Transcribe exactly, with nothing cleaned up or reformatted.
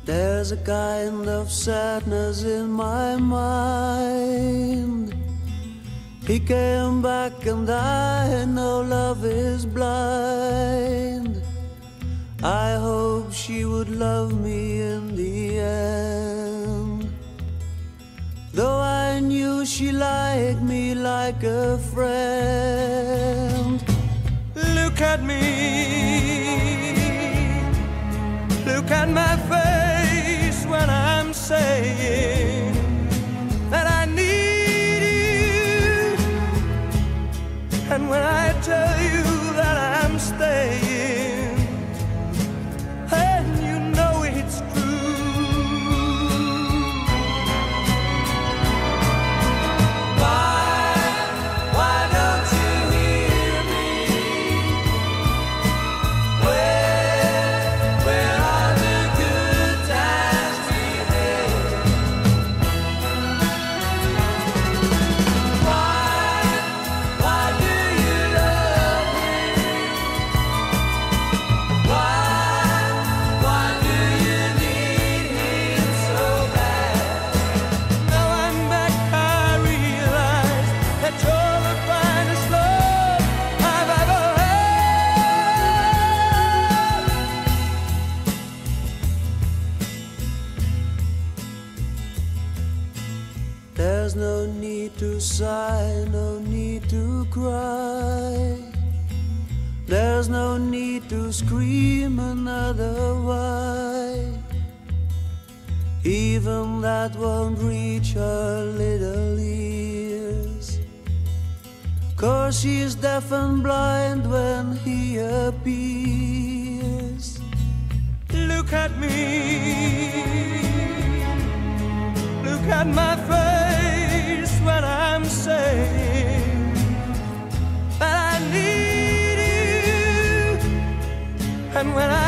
There's a kind of sadness in my mind. He came back and I know love is blind. I hope she would love me in the end. Though I knew she liked me like a friend. Look at me, look at my face when I'm saying that I need you, and when I tell you that I'm staying, and you know it's true. Why, why don't you hear me? Where, where are the good times we had? Why, why do you love me? Why, why do you need him so bad? Now I'm back, I realize that you're the finest love I've ever had. There's no need to sigh, no need to cry. There's no need to scream another why. Even that won't reach her little ears, 'cause she's deaf and blind when he appears. Look at me, look at my face when I'm saying that I need you, and when I